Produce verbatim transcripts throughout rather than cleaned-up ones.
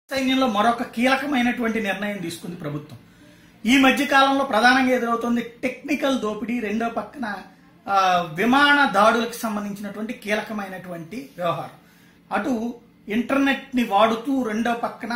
సైన్యంలో మరొక కీలకమైనటువంటి నిర్ణయం తీసుకుంది ప్రభుత్వం. ఈ మధ్య కాలంలో ప్రధానంగా ఎదురవుతుంది టెక్నికల్ దోపిడీ, రెండో పక్కన విమాన దాడులకు సంబంధించినటువంటి కీలకమైనటువంటి వ్యవహారం. అటు ఇంటర్నెట్ ని వాడుతూ రెండో పక్కన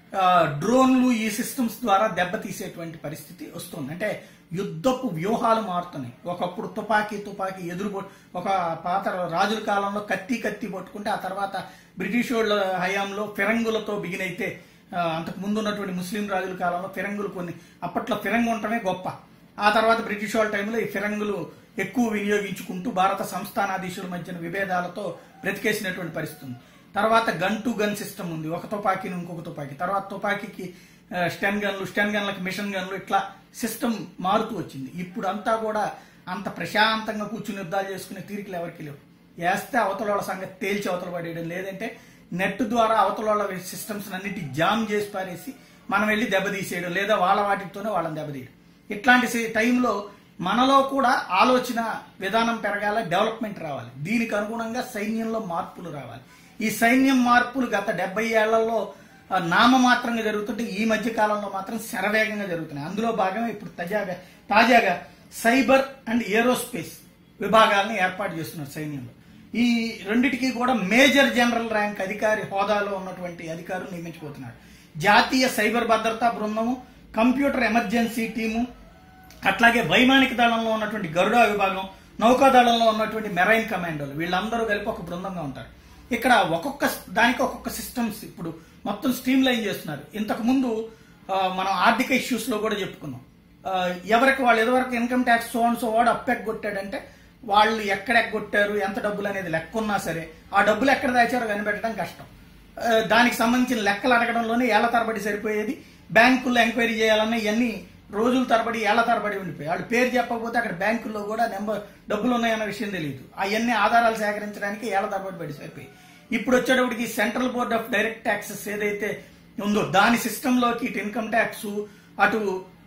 డ్రోన్లు ఈ సిస్టమ్స్ ద్వారా దెబ్బతీసేటువంటి పరిస్థితి వస్తుంది. అంటే యుద్ధపు వ్యూహాలు మారుతున్నాయి. ఒకప్పుడు తుపాకీ తుపాకీ ఎదురు ఒక పాత రాజుల కాలంలో కత్తి కత్తి పట్టుకుంటే, ఆ తర్వాత బ్రిటిష్ వాళ్ళ హయాంలో ఫిరంగులతో బిగినైతే, అంతకు ముందు ఉన్నటువంటి ముస్లిం రాజుల కాలంలో ఫిరంగులు కొన్ని, అప్పట్లో ఫిరంగు ఉండటమే గొప్ప. ఆ తర్వాత బ్రిటిష్ వాళ్ళ టైంలో ఈ ఫిరంగులు ఎక్కువ వినియోగించుకుంటూ భారత సంస్థానాధీశుల మధ్యన విభేదాలతో బ్రతికేసినటువంటి పరిస్థితి ఉంది. తర్వాత గన్ టు గన్ సిస్టమ్ ఉంది, ఒక తుపాకీని ఇంకొక తుపాకీ, తర్వాత తుపాకీకి స్టెన్ గన్లు, స్టెన్ గన్లకు మిషన్ గన్లు, ఇట్లా సిస్టమ్ మారుతూ వచ్చింది. ఇప్పుడు అంతా కూడా అంత ప్రశాంతంగా కూర్చుని యుద్ధాలు చేసుకునే తీరికలు ఎవరికి లేవు. వేస్తే అవతల వాళ్ళ సంగతి తేల్చి అవతల పడేయడం, లేదంటే నెట్ ద్వారా అవతల వాళ్ళ సిస్టమ్స్ అన్నిటి జామ్ చేసి పారేసి మనం వెళ్ళి దెబ్బతీసేయడం, లేదా వాళ్ళ వాటితోనే వాళ్ళని దెబ్బతీయడం. ఇట్లాంటి టైంలో మనలో కూడా ఆలోచన విధానం పెరగాల, డెవలప్మెంట్ రావాలి. దీనికి అనుగుణంగా సైన్యంలో మార్పులు రావాలి. ఈ సైన్యం మార్పులు గత డెబ్బై ఏళ్లలో నామమాత్రంగా జరుగుతుంటే ఈ మధ్య కాలంలో మాత్రం శరవేగంగా జరుగుతున్నాయి. అందులో భాగంగా ఇప్పుడు తాజాగా తాజాగా సైబర్ అండ్ ఏరోస్పేస్ విభాగాలను ఏర్పాటు చేస్తున్నారు సైన్యంలో. ఈ రెండిటికి కూడా మేజర్ జనరల్ ర్యాంక్ అధికారి హోదాలో ఉన్నటువంటి అధికారులు నియమించబోతున్నారు. జాతీయ సైబర్ భద్రతా బృందము, కంప్యూటర్ ఎమర్జెన్సీ టీము, అట్లాగే వైమానిక దళంలో ఉన్నటువంటి గరుడా విభాగం, నౌకాదళంలో ఉన్నటువంటి మెరైన్ కమాండోలు, వీళ్ళందరూ కలిపి ఒక బృందంగా ఉంటారు. ఇక్కడ ఒక్కొక్క దానికి ఒక్కొక్క సిస్టమ్స్ ఇప్పుడు మొత్తం స్ట్రీమ్ లైన్ చేస్తున్నారు. ఇంతకు ముందు మనం ఆర్థిక ఇష్యూస్ లో కూడా చెప్పుకున్నాం. ఎవరికి వాళ్ళు ఎదువరకు income tax so and so వాడు అప్పు ఎగ్గొట్టాడంటే వాళ్ళు ఎక్కడ ఎగ్గొట్టారు, ఎంత డబ్బులు అనేది లెక్క ఉన్నా సరే ఆ డబ్బులు ఎక్కడ దాచారో కనిపెట్టడం కష్టం. దానికి సంబంధించిన లెక్కలు అడగడంలోనే ఏళ్ల తరబడి సరిపోయేది. బ్యాంకుల్లో ఎంక్వైరీ చేయాలన్నా ఇవన్నీ రోజుల తరబడి ఏళ్ల తరబడి ఉండిపోయి, వాళ్ళు పేరు చెప్పకపోతే అక్కడ బ్యాంకుల్లో కూడా నెంబర్ డబ్బులు ఉన్నాయన్న విషయం తెలియదు. అవన్నీ ఆధారాలు సేకరించడానికి ఏళ్ల తరబడి పడి సరిపోయి, ఇప్పుడు వచ్చేటప్పటికి central board of direct taxes ఏదైతే ఉందో దాని సిస్టంలోకి ఇటు ఇన్కమ్ ట్యాక్స్, అటు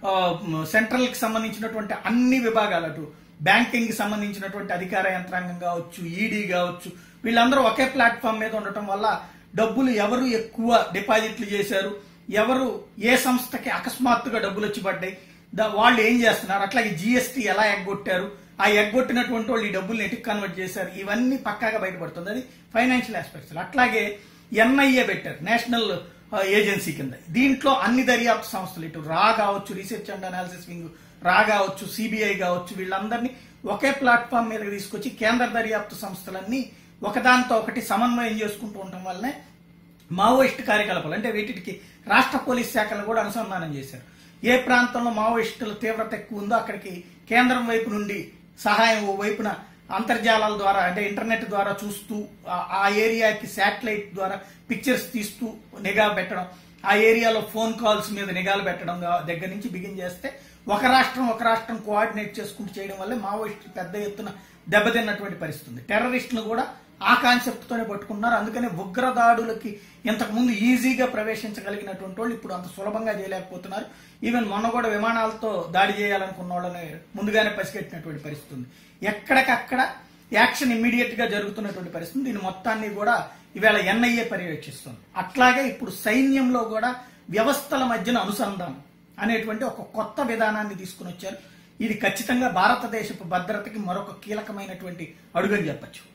సెంట్రల్ కి సంబంధించినటువంటి అన్ని విభాగాలు, అటు బ్యాంకింగ్ కి సంబంధించినటువంటి అధికార యంత్రాంగం కావచ్చు, ఈడీ కావచ్చు, వీళ్ళందరూ ఒకే ప్లాట్ఫామ్ మీద ఉండటం వల్ల డబ్బులు ఎవరు ఎక్కువ డిపాజిట్లు చేశారు, ఎవరు ఏ సంస్థకి అకస్మాత్తుగా డబ్బులు వచ్చి పడ్డాయి, వాళ్ళు ఏం చేస్తున్నారు, అట్లాగే జీఎస్టీ ఎలా ఎగ్గొట్టారు, ఆ ఎగ్గొట్టినటువంటి వాళ్ళు ఈ డబ్బుల్ని ఎటుకు కన్వర్ట్ చేశారు, ఇవన్నీ పక్కాగా బయటపడుతుంది. అది ఫైనాన్షియల్ ఆస్పెక్ట్స్. అట్లాగే ఎన్ఐఏ పెట్టారు, నేషనల్ ఏజెన్సీ కింద. దీంట్లో అన్ని దర్యాప్తు సంస్థలు, ఇటు రా కావచ్చు, రీసెర్చ్ అండ్ అనాలిసిస్ వింగ్ రా కావచ్చు, సిబిఐ కావచ్చు, వీళ్ళందరినీ ఒకే ప్లాట్ఫామ్ మీదకి తీసుకొచ్చి కేంద్ర దర్యాప్తు సంస్థలన్నీ ఒకదానితో ఒకటి సమన్వయం చేసుకుంటూ ఉండటం వల్లనే మావోయిస్టు కార్యకలాపాలు, అంటే వీటికి రాష్ట్ర పోలీస్ శాఖలను కూడా అనుసంధానం చేశారు. ఏ ప్రాంతంలో మావోయిస్టుల తీవ్రత ఎక్కువ ఉందో అక్కడికి కేంద్రం వైపు నుండి సహాయం, ఓ వైపున అంతర్జాలాల ద్వారా అంటే ఇంటర్నెట్ ద్వారా చూస్తూ ఆ ఏరియాకి శాటిలైట్ ద్వారా పిక్చర్స్ తీస్తూ నిఘా పెట్టడం, ఆ ఏరియాలో ఫోన్ కాల్స్ మీద నిఘాలు పెట్టడం దగ్గర నుంచి బిగిన్ చేస్తే ఒక రాష్ట్రం ఒక రాష్ట్రం కోఆర్డినేట్ చేసుకుంటూ చేయడం వల్లే మావోయిస్టులు పెద్ద ఎత్తున దెబ్బతిన్నటువంటి పరిస్థితి ఉంది. టెర్రరిస్టులు కూడా ఆ కాన్సెప్ట్ తోనే పట్టుకున్నారు. అందుకనే ఉగ్రదాడులకి ఇంతకు ముందు ఈజీగా ప్రవేశించగలిగినటువంటి వాళ్ళు ఇప్పుడు అంత సులభంగా చేయలేకపోతున్నారు. ఈవెన్ మొన్న కూడా విమానాలతో దాడి చేయాలనుకున్న వాళ్ళని ముందుగానే పసిగట్టినటువంటి పరిస్థితి ఉంది. ఎక్కడికక్కడ యాక్షన్ ఇమ్మీడియట్ గా జరుగుతున్నటువంటి పరిస్థితి. దీని మొత్తాన్ని కూడా ఇవాళ ఎన్ఐఏ పర్యవేక్షిస్తుంది. అట్లాగే ఇప్పుడు సైన్యంలో కూడా వ్యవస్థల మధ్యన అనుసంధానం అనేటువంటి ఒక కొత్త విధానాన్ని తీసుకుని వచ్చారు. ఇది ఖచ్చితంగా భారతదేశపు భద్రతకి మరొక కీలకమైనటువంటి అడుగని చెప్పచ్చు.